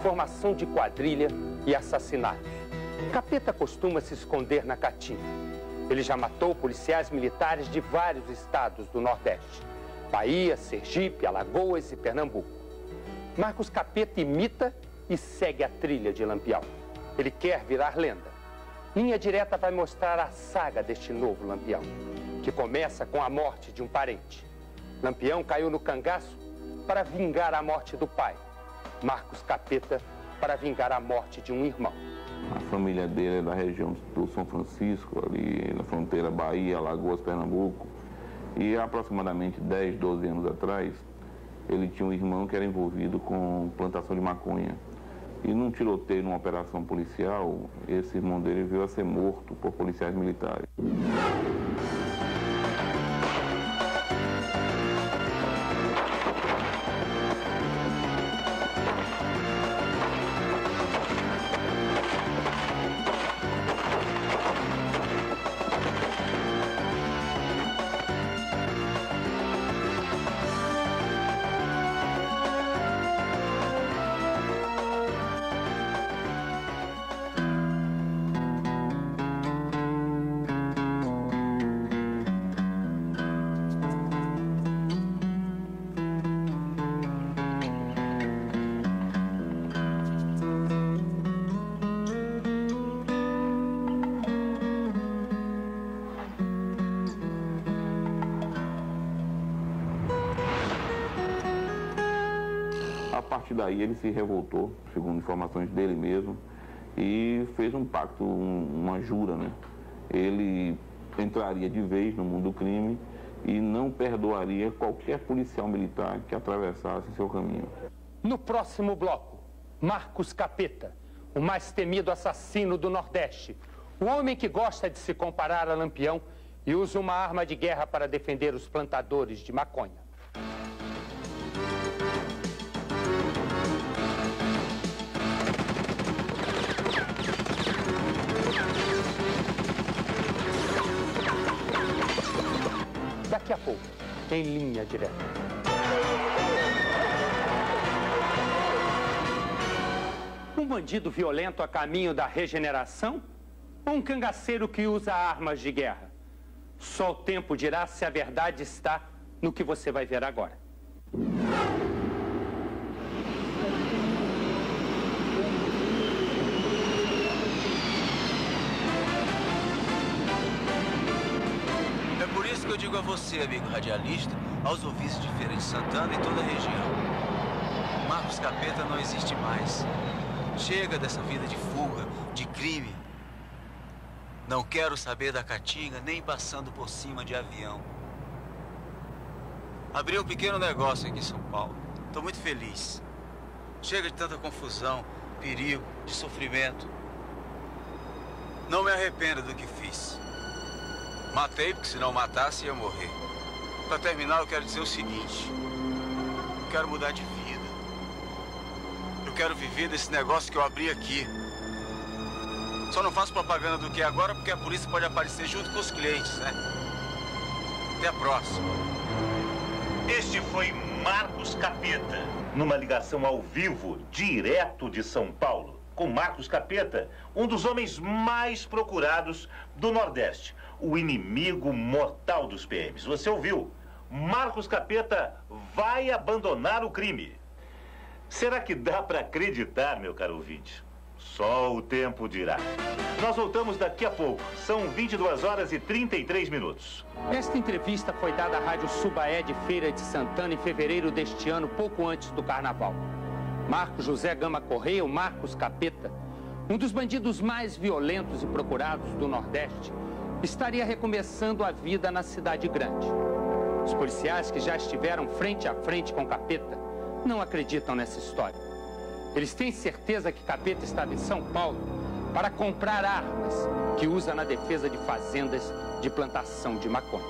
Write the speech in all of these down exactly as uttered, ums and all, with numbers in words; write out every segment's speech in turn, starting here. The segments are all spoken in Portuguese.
formação de quadrilha e assassinatos. Capeta costuma se esconder na Caatinga. Ele já matou policiais militares de vários estados do Nordeste: Bahia, Sergipe, Alagoas e Pernambuco. Marcos Capeta imita e segue a trilha de Lampião. Ele quer virar lenda. Linha Direta vai mostrar a saga deste novo Lampião, que começa com a morte de um parente. Lampião caiu no cangaço para vingar a morte do pai. Marcos Capeta para vingar a morte de um irmão. A família dele é da região do São Francisco, ali na fronteira Bahia, Alagoas, Pernambuco. E há aproximadamente dez, doze anos atrás, ele tinha um irmão que era envolvido com plantação de maconha. E num tiroteio, numa operação policial, esse irmão dele veio a ser morto por policiais militares. A partir daí ele se revoltou, segundo informações dele mesmo, e fez um pacto, um, uma jura, né? Ele entraria de vez no mundo do crime e não perdoaria qualquer policial militar que atravessasse seu caminho. No próximo bloco, Marcos Capeta, o mais temido assassino do Nordeste, o homem que gosta de se comparar a Lampião e usa uma arma de guerra para defender os plantadores de maconha. Daqui a pouco, em Linha Direta. Um bandido violento a caminho da regeneração? Ou um cangaceiro que usa armas de guerra? Só o tempo dirá se a verdade está no que você vai ver agora. Eu digo a você, amigo radialista, aos ouvintes de Feira de Santana e toda a região: Marcos Capeta não existe mais. Chega dessa vida de fuga, de crime. Não quero saber da Caatinga nem passando por cima de avião. Abri um pequeno negócio aqui em São Paulo. Estou muito feliz. Chega de tanta confusão, perigo, de sofrimento. Não me arrependo do que fiz. Matei, porque se não matasse ia morrer. Para terminar, eu quero dizer o seguinte: eu quero mudar de vida. Eu quero viver desse negócio que eu abri aqui. Só não faço propaganda do que é agora, porque a polícia pode aparecer junto com os clientes, né? Até a próxima. Este foi Marcos Capeta, numa ligação ao vivo, direto de São Paulo, com Marcos Capeta, um dos homens mais procurados do Nordeste. O inimigo mortal dos P Ms. Você ouviu? Marcos Capeta vai abandonar o crime. Será que dá para acreditar, meu caro ouvinte? Só o tempo dirá. Nós voltamos daqui a pouco. São vinte e duas horas e trinta e três minutos. Esta entrevista foi dada à Rádio Subaé de Feira de Santana em fevereiro deste ano, pouco antes do Carnaval. Marcos José Gama Correia, o Marcos Capeta, um dos bandidos mais violentos e procurados do Nordeste, estaria recomeçando a vida na cidade grande. Os policiais que já estiveram frente a frente com Capeta não acreditam nessa história. Eles têm certeza que Capeta estava em São Paulo para comprar armas que usa na defesa de fazendas de plantação de maconha.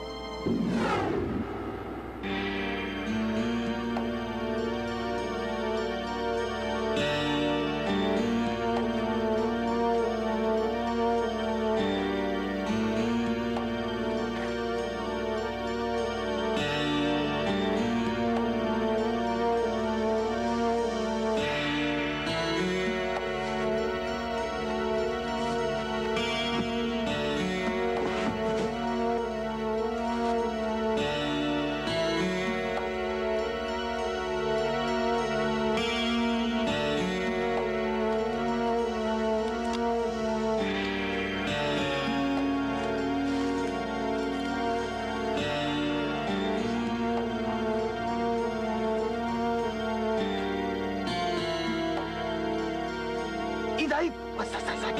E daí? Sai, sai, sai.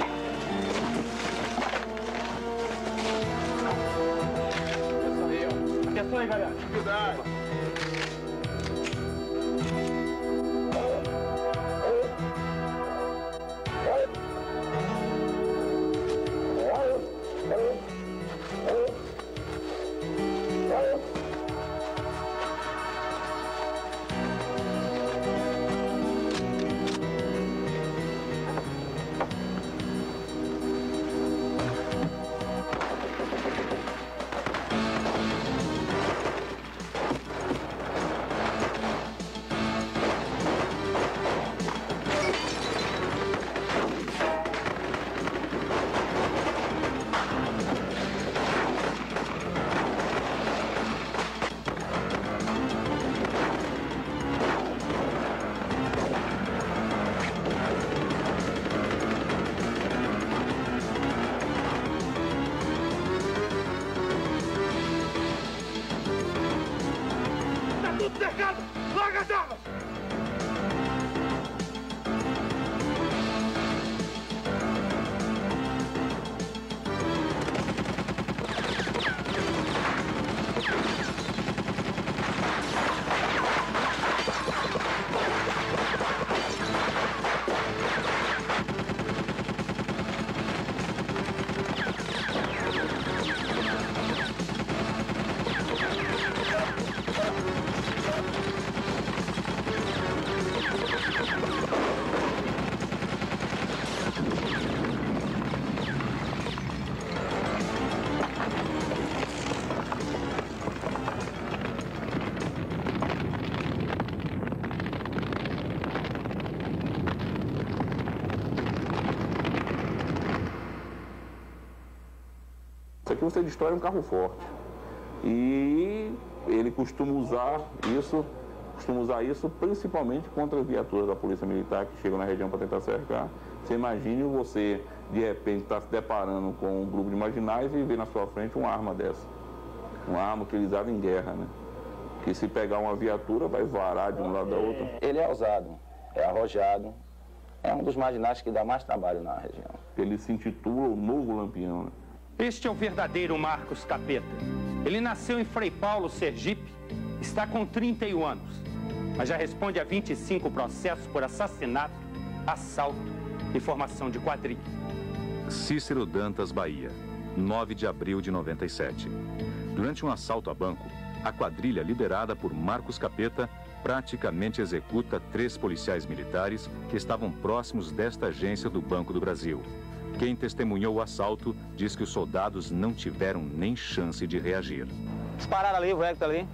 Atenção aí, galera. Cuidado. Cercado! Larga as armas! Isso aqui você destrói um carro forte. E ele costuma usar isso, costuma usar isso principalmente contra as viaturas da Polícia Militar que chegam na região para tentar cercar. Você imagine você, de repente, estar se deparando com um grupo de marginais e ver na sua frente uma arma dessa. Uma arma utilizada em guerra, né? Que se pegar uma viatura vai varar de um lado da outra. Ele é ousado, é arrojado, é um dos marginais que dá mais trabalho na região. Ele se intitula o Novo Lampião, né? Este é o verdadeiro Marcos Capeta. Ele nasceu em Frei Paulo, Sergipe, está com trinta e um anos, mas já responde a vinte e cinco processos por assassinato, assalto e formação de quadrilha. Cícero Dantas, Bahia, nove de abril de noventa e sete. Durante um assalto a banco, a quadrilha liderada por Marcos Capeta praticamente executa três policiais militares que estavam próximos desta agência do Banco do Brasil. Quem testemunhou o assalto diz que os soldados não tiveram nem chance de reagir. Dispararam ali, o velho tá ali.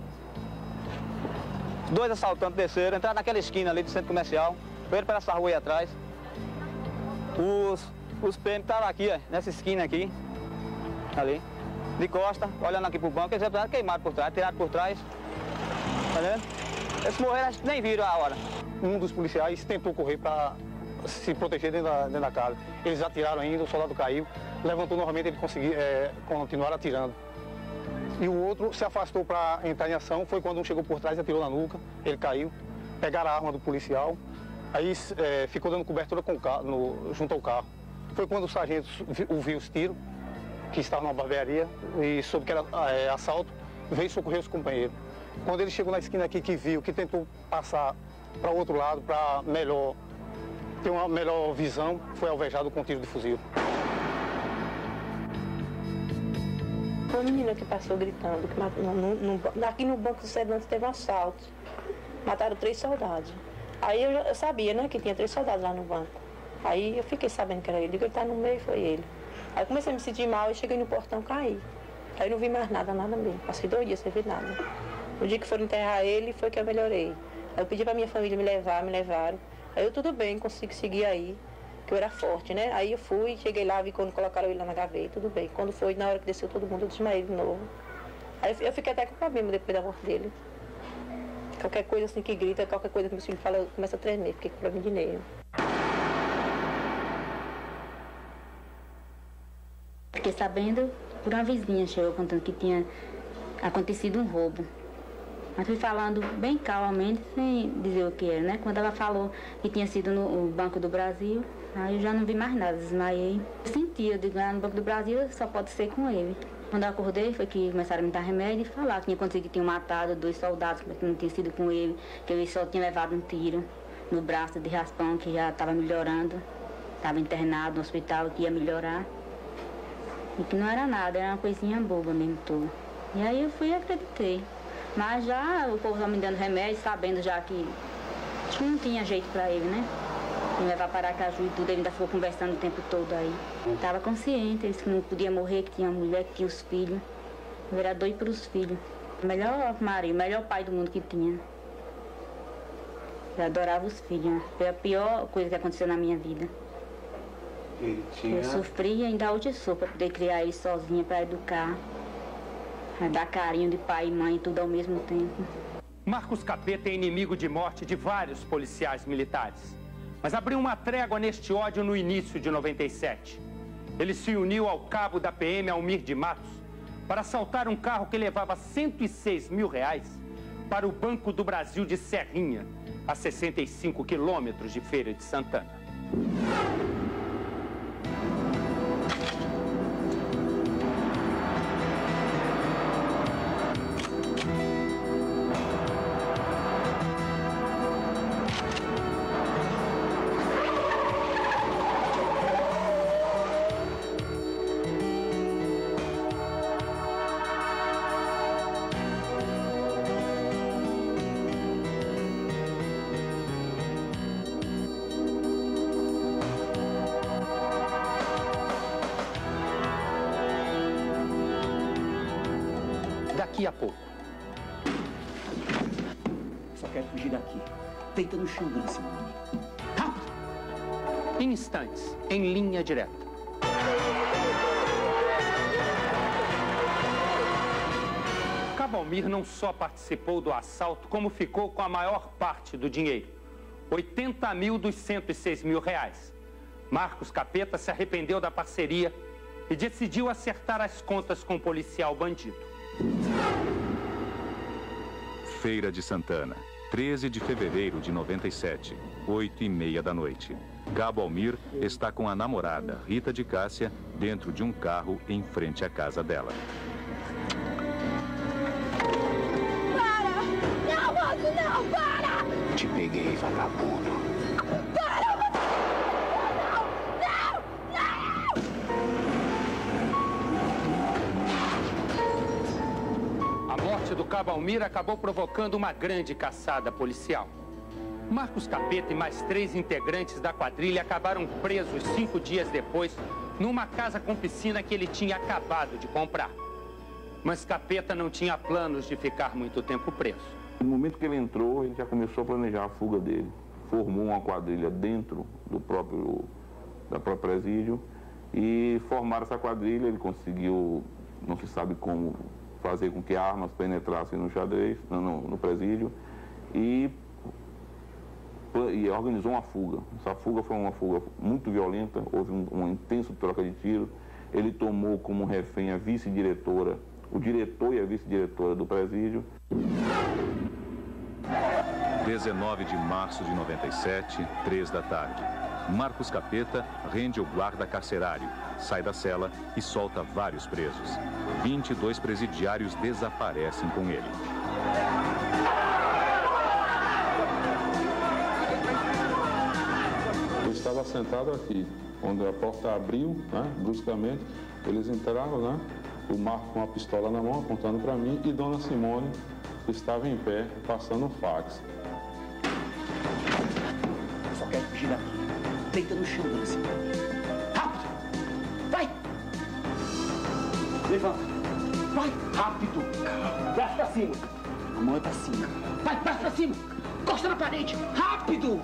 Dois assaltantes desceram, entraram naquela esquina ali do centro comercial, foram para essa rua aí atrás. Os, os P M estavam aqui, ó, nessa esquina aqui, ali, de costa, olhando aqui pro banco, eles já queimaram por trás, tiraram por trás, tá vendo? Eles morreram, acho que nem viram a hora. Um dos policiais tentou correr para se proteger dentro da, dentro da casa. Eles atiraram ainda, o soldado caiu, levantou novamente, ele conseguiu é, continuar atirando. E o outro se afastou para entrar em ação, foi quando um chegou por trás e atirou na nuca, ele caiu, pegaram a arma do policial, aí é, ficou dando cobertura com o carro, no, junto ao carro. Foi quando o sargento ouviu os tiros, que estava numa barbearia, e soube que era é, assalto, veio socorrer os companheiros. Quando ele chegou na esquina aqui, que viu, que tentou passar para o outro lado, para melhor ter uma melhor visão, foi alvejado com um tiro de fuzil. Uma menina que passou gritando, que matou, no, no, aqui no Banco do Sedantes teve um assalto, mataram três soldados. Aí eu, eu sabia, né, que tinha três soldados lá no banco. Aí eu fiquei sabendo que era ele, que ele estava no meio, foi ele. Aí comecei a me sentir mal e cheguei no portão, caí. Aí não vi mais nada, nada mesmo. Passei dois dias sem ver nada. No dia que foram enterrar ele, foi que eu melhorei. Aí eu pedi para minha família me levar, me levaram. Aí eu, tudo bem, consigo seguir aí, que eu era forte, né? Aí eu fui, cheguei lá, vi quando colocaram ele lá na gaveta, tudo bem. Quando foi, na hora que desceu todo mundo, eu desmaiei de novo. Aí eu fiquei até com problema depois da morte dele. Qualquer coisa assim que grita, qualquer coisa que meu filho fala, eu começo a tremer, fiquei com problema de nervo. Fiquei sabendo por uma vizinha, chegou contando que tinha acontecido um roubo Mas fui falando bem calmamente, sem dizer o que era, né? Quando ela falou que tinha sido no Banco do Brasil, aí eu já não vi mais nada, desmaiei. Senti, eu digo, lá no Banco do Brasil só pode ser com ele. Quando eu acordei, foi que começaram a me dar remédio e falar que tinha acontecido que tinham matado dois soldados, que não tinha sido com ele, que ele só tinha levado um tiro no braço de raspão, que já estava melhorando, estava internado no hospital, que ia melhorar. E que não era nada, era uma coisinha boba mesmo, tudo. E aí eu fui e acreditei. Mas já o povo estava me dando remédio, sabendo já que, que não tinha jeito para ele, né? Me levar para Aracaju e tudo, ele ainda ficou conversando o tempo todo aí. Estava consciente, ele disse que não podia morrer, que tinha mulher, que tinha os filhos. Ele era doido pelos filhos. O melhor marido, o melhor pai do mundo que tinha. Eu adorava os filhos. Foi a pior coisa que aconteceu na minha vida. Ele tinha... Eu sofri e ainda hoje sou para poder criar ele sozinha, para educar. Pra dar carinho de pai e mãe, tudo ao mesmo tempo. Marcos Capeta é inimigo de morte de vários policiais militares. Mas abriu uma trégua neste ódio no início de noventa e sete. Ele se uniu ao cabo da P M Almir de Matos para assaltar um carro que levava cento e seis mil reais para o Banco do Brasil de Serrinha, a sessenta e cinco quilômetros de Feira de Santana. Daqui a pouco. Só quero fugir daqui. Deita no chão, dona Simone. Rápido! Em instantes, em linha direta. Cabo Almir não só participou do assalto, como ficou com a maior parte do dinheiro. oitenta mil dos cento e seis mil reais. Marcos Capeta se arrependeu da parceria e decidiu acertar as contas com o policial bandido. Feira de Santana, treze de fevereiro de noventa e sete, oito e meia da noite. Cabo Almir está com a namorada, Rita de Cássia, dentro de um carro em frente à casa dela. Para! Não, moço, não, para! Te peguei, vagabundo. Para, moço! Não, não, A morte do Cabo Almir acabou provocando uma grande caçada policial. Marcos Capeta e mais três integrantes da quadrilha acabaram presos cinco dias depois numa casa com piscina que ele tinha acabado de comprar. Mas Capeta não tinha planos de ficar muito tempo preso. No momento que ele entrou, ele já começou a planejar a fuga dele. Formou uma quadrilha dentro do próprio, da própria presídio e formaram essa quadrilha. Ele conseguiu, não se sabe como, fazer com que armas penetrassem no xadrez, no, no presídio e, e organizou uma fuga. Essa fuga foi uma fuga muito violenta, houve um, uma intensa troca de tiro. Ele tomou como refém a vice-diretora, o diretor e a vice-diretora do presídio. dezenove de março de noventa e sete, três da tarde. Marcos Capeta rende o guarda carcerário, sai da cela e solta vários presos. vinte e dois presidiários desaparecem com ele. Eu estava sentado aqui, quando a porta abriu, né, bruscamente, eles entraram, né, o Marco com a pistola na mão, apontando para mim, e Dona Simone estava em pé, passando o fax. Eu só quero fugir daqui. Deita no chão, dona Simone. Rápido! Vai! Levanta! Vai! Rápido! Braço pra cima! A mão é pra cima. Vai, braço pra cima! Encosta na parede! Rápido!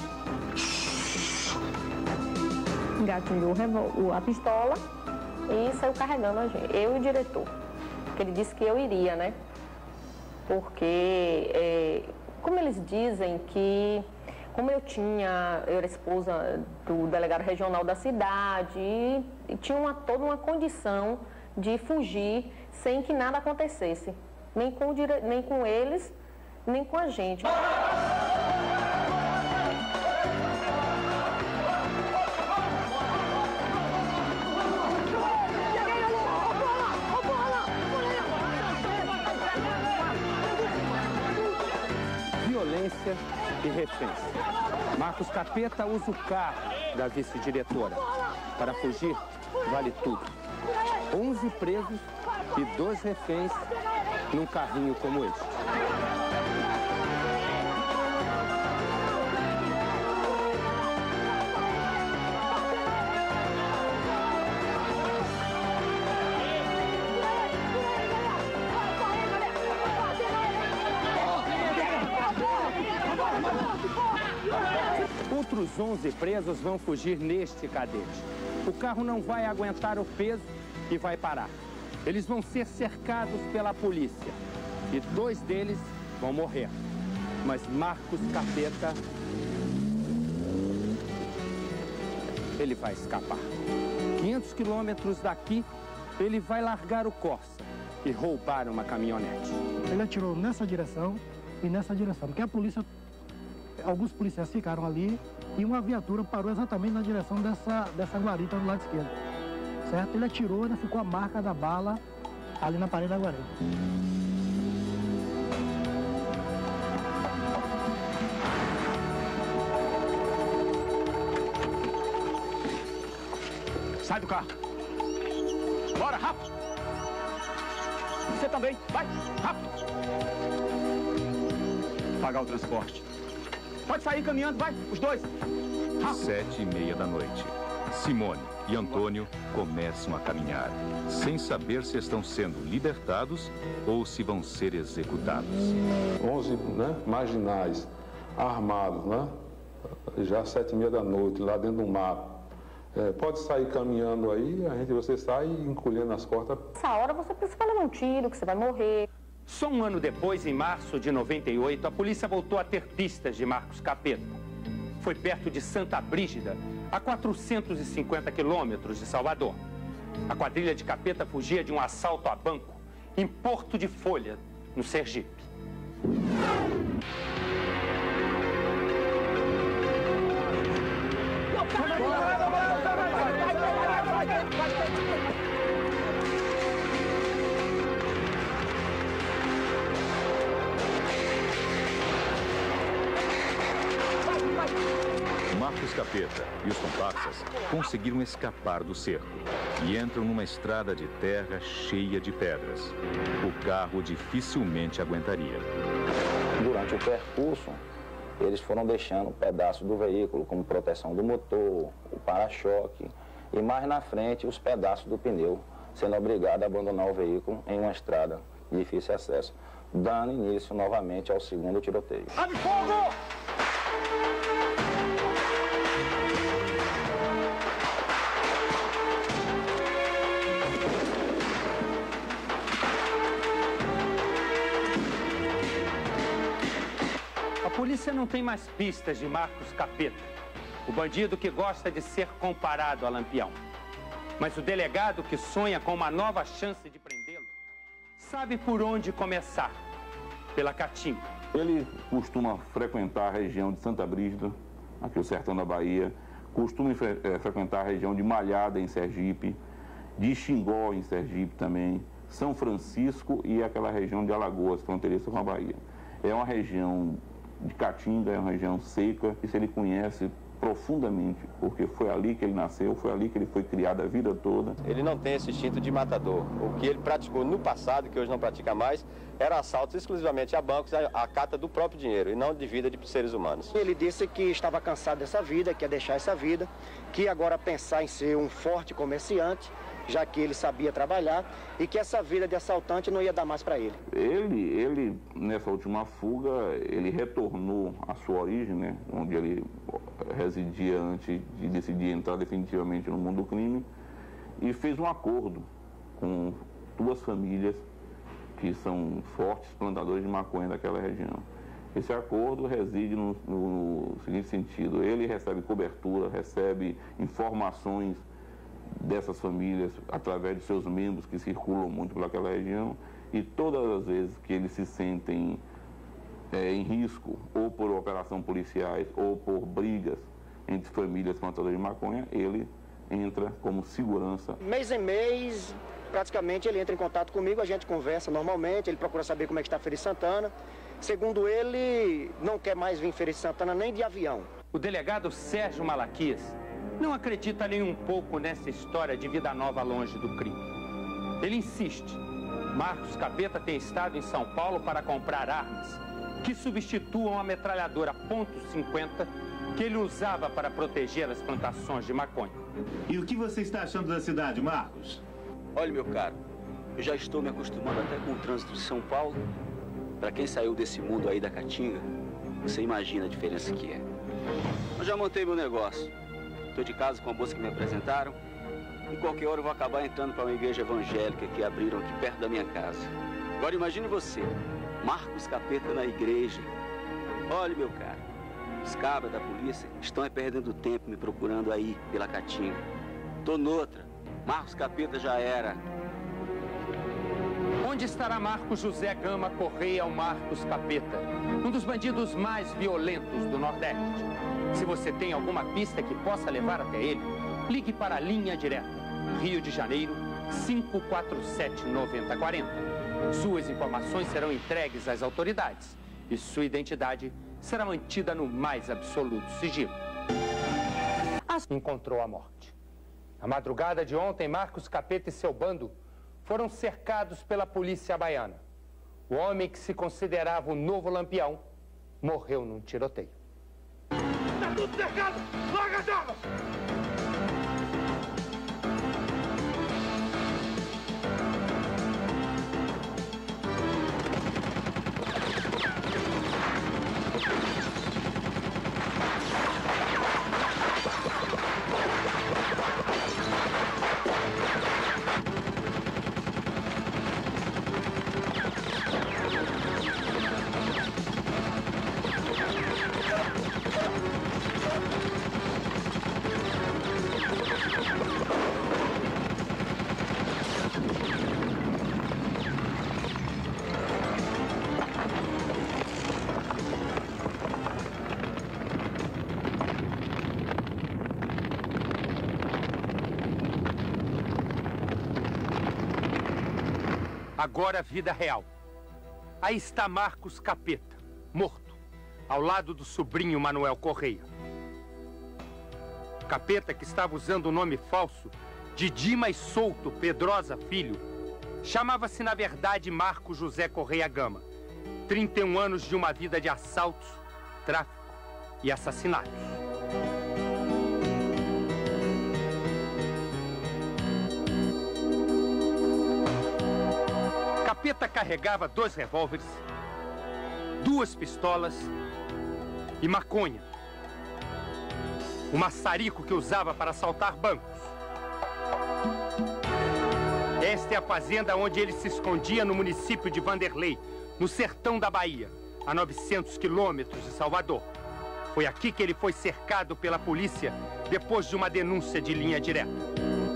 Engatilhou a pistola e saiu carregando a gente. Eu e o diretor. Porque ele disse que eu iria, né? Porque, é, como eles dizem que, como eu tinha, eu era esposa do delegado regional da cidade e, e tinha uma, toda uma condição de fugir sem que nada acontecesse, nem com, nem com eles, nem com a gente. Violência e reféns. Marcos Capeta usa o carro da vice-diretora. Para fugir, vale tudo. onze presos e dois reféns num carrinho como este. Outros onze presos vão fugir neste cadete. O carro não vai aguentar o peso e vai parar. Eles vão ser cercados pela polícia e dois deles vão morrer. Mas Marcos Capeta, ele vai escapar. quinhentos quilômetros daqui, ele vai largar o Corsa e roubar uma caminhonete. Ele atirou nessa direção e nessa direção, porque a polícia, alguns policiais ficaram ali e uma viatura parou exatamente na direção dessa, dessa guarita do lado esquerdo. Certo? Ele atirou, ainda ficou a marca da bala ali na parede da guarita. Sai do carro. Bora, rápido. Você também, vai, rápido. Pagar o transporte. Pode sair caminhando, vai, os dois. Rápido. Sete e meia da noite. Simone e Antônio começam a caminhar, sem saber se estão sendo libertados ou se vão ser executados. onze, né, marginais, armados, né? Já às sete e meia da noite, lá dentro do mato. É, pode sair caminhando aí, a gente, você sai encolhendo as costas. Nessa hora você pensa que vai levar um tiro, que você vai morrer. Só um ano depois, em março de noventa e oito, a polícia voltou a ter pistas de Marcos Capeta. Foi perto de Santa Brígida, a quatrocentos e cinquenta quilômetros de Salvador. A quadrilha de Capeta fugia de um assalto a banco em Porto de Folha, no Sergipe. Marcos Capeta e os comparsas conseguiram escapar do cerco e entram numa estrada de terra cheia de pedras. O carro dificilmente aguentaria. Durante o percurso, eles foram deixando pedaços do veículo, como proteção do motor, o para-choque e mais na frente os pedaços do pneu, sendo obrigado a abandonar o veículo em uma estrada de difícil acesso, dando início novamente ao segundo tiroteio. Abre fogo! A polícia não tem mais pistas de Marcos Capeta, o bandido que gosta de ser comparado a Lampião. Mas o delegado que sonha com uma nova chance de prendê-lo, sabe por onde começar, pela Caatinga. Ele costuma frequentar a região de Santa Brígida, aqui o sertão da Bahia, costuma fre é, frequentar a região de Malhada, em Sergipe, de Xingó, em Sergipe também, São Francisco e aquela região de Alagoas, fronteiriça com a Bahia. É uma região de Caatinga, é uma região seca, isso ele conhece profundamente, porque foi ali que ele nasceu, foi ali que ele foi criado a vida toda. Ele não tem esse instinto de matador. O que ele praticou no passado, que hoje não pratica mais, era assaltos exclusivamente a bancos, a cata do próprio dinheiro, e não de vida de seres humanos. Ele disse que estava cansado dessa vida, que ia deixar essa vida, que agora pensar em ser um forte comerciante, já que ele sabia trabalhar, e que essa vida de assaltante não ia dar mais para ele. Ele, ele, nessa última fuga, ele retornou à sua origem, né, onde ele residia antes de decidir entrar definitivamente no mundo do crime, e fez um acordo com duas famílias que são fortes plantadores de maconha daquela região. Esse acordo reside no, no seguinte sentido: ele recebe cobertura, recebe informações dessas famílias através de seus membros que circulam muito por aquela região, e todas as vezes que eles se sentem é, em risco, ou por operação policiais, ou por brigas entre famílias plantadoras de maconha, ele entra como segurança. Mês em mês, praticamente ele entra em contato comigo, a gente conversa normalmente, ele procura saber como é que está Feira de Santana. Segundo ele, não quer mais vir em Feira de Santana nem de avião. O delegado Sérgio Malaquias não acredita nem um pouco nessa história de vida nova longe do crime. Ele insiste. Marcos Capeta tem estado em São Paulo para comprar armas que substituam a metralhadora ponto cinquenta que ele usava para proteger as plantações de maconha. E o que você está achando da cidade, Marcos? Olha, meu caro, eu já estou me acostumando até com o trânsito de São Paulo. Para quem saiu desse mundo aí da Caatinga, você imagina a diferença que é. Eu já montei meu negócio. Estou de casa com a moça que me apresentaram. Em qualquer hora eu vou acabar entrando para uma igreja evangélica que abriram aqui perto da minha casa. Agora imagine você, Marcos Capeta na igreja. Olha, meu caro, os cabras da polícia estão perdendo tempo me procurando aí pela Caatinga. Tô noutra. Marcos Capeta já era. Onde estará Marcos José Gama Correia ou Marcos Capeta? Um dos bandidos mais violentos do Nordeste. Se você tem alguma pista que possa levar até ele, ligue para a linha direta. Rio de Janeiro, cinco quatro sete, nove zero quatro zero. Suas informações serão entregues às autoridades e sua identidade será mantida no mais absoluto sigilo. Assim encontrou a morte. Na madrugada de ontem, Marcos Capeta e seu bando foram cercados pela polícia baiana. O homem que se considerava o novo Lampião morreu num tiroteio. Tá tudo cercado! Larga as armas! Agora a vida real. Aí está Marcos Capeta, morto, ao lado do sobrinho Manuel Correia. Capeta, que estava usando o nome falso de Dimas Souto Pedrosa Filho, chamava-se na verdade Marcos José Correia Gama. trinta e um anos de uma vida de assaltos, tráfico e assassinatos. Capeta carregava dois revólveres, duas pistolas e maconha. O maçarico que usava para assaltar bancos. Esta é a fazenda onde ele se escondia no município de Vanderlei, no sertão da Bahia, a novecentos quilômetros de Salvador. Foi aqui que ele foi cercado pela polícia depois de uma denúncia de linha direta.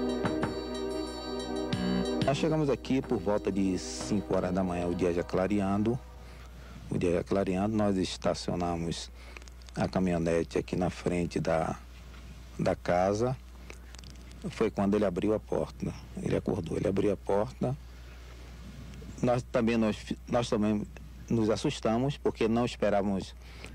Nós chegamos aqui por volta de cinco horas da manhã, o dia já clareando. O dia já clareando, nós estacionamos a caminhonete aqui na frente da, da casa. Foi quando ele abriu a porta. Ele acordou, ele abriu a porta. Nós também, nós, nós também nos assustamos, porque não esperávamos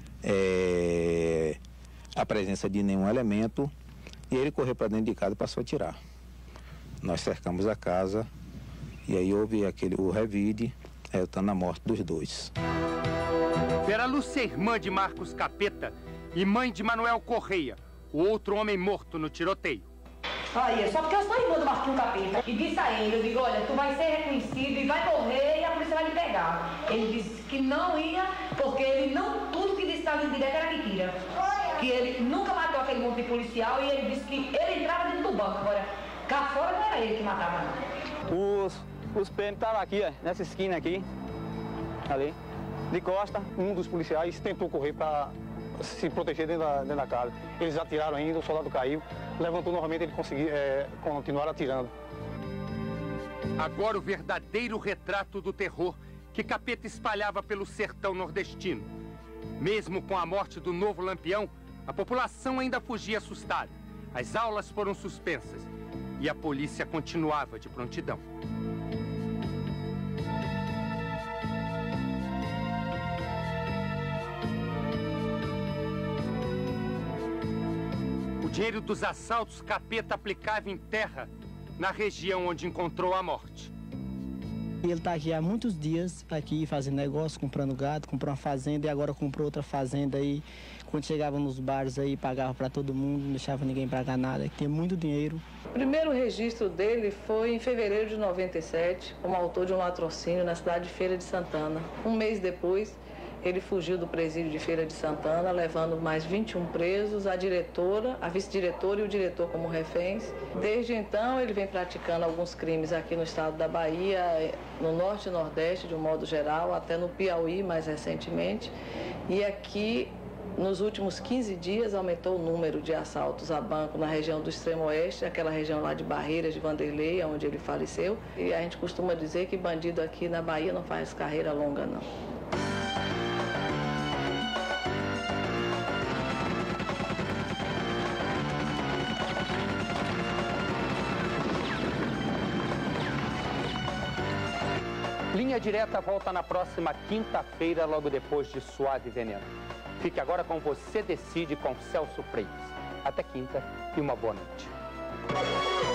é, a presença de nenhum elemento. E ele correu para dentro de casa e passou a atirar. Nós cercamos a casa. E aí houve aquele, o revide, resultando na morte dos dois. Vera Lúcia, irmã de Marcos Capeta e mãe de Manuel Correia, o outro homem morto no tiroteio. Aí, é só porque eu sou irmã do Marquinhos Capeta. E disse a ele, eu digo, olha, tu vai ser reconhecido e vai morrer e a polícia vai lhe pegar. Ele disse que não ia, porque ele não, tudo que disse na linha direta era mentira. Que ele nunca matou aquele monte de policial e ele disse que ele entrava dentro do banco. Agora, cá fora não era ele que matava, não. Os, os P M estavam aqui, ó, nessa esquina aqui, ali, de costa. Um dos policiais tentou correr para se proteger dentro da, dentro da casa. Eles atiraram ainda, o soldado caiu, levantou novamente, ele conseguiu é, continuar atirando. Agora o verdadeiro retrato do terror que Capeta espalhava pelo sertão nordestino. Mesmo com a morte do novo Lampião, a população ainda fugia assustada. As aulas foram suspensas e a polícia continuava de prontidão. O dinheiro dos assaltos Capeta aplicava em terra na região onde encontrou a morte. Ele está aqui há muitos dias, aqui fazendo negócio, comprando gado, comprou uma fazenda e agora comprou outra fazenda aí. Quando chegava nos bares aí, pagava para todo mundo, não deixava ninguém pagar nada, que tem muito dinheiro. O primeiro registro dele foi em fevereiro de noventa e sete, como autor de um latrocínio na cidade de Feira de Santana. Um mês depois, ele fugiu do presídio de Feira de Santana, levando mais vinte e um presos, a diretora, a vice-diretora e o diretor como reféns. Desde então, ele vem praticando alguns crimes aqui no estado da Bahia, no norte e nordeste, de um modo geral, até no Piauí, mais recentemente. E aqui, nos últimos quinze dias, aumentou o número de assaltos a banco na região do extremo oeste, aquela região lá de Barreiras, de Vanderlei, onde ele faleceu. E a gente costuma dizer que bandido aqui na Bahia não faz carreira longa, não. Linha Direta volta na próxima quinta-feira, logo depois de Suave Veneno. Fique agora com Você Decide com Celso Freitas. Até quinta e uma boa noite.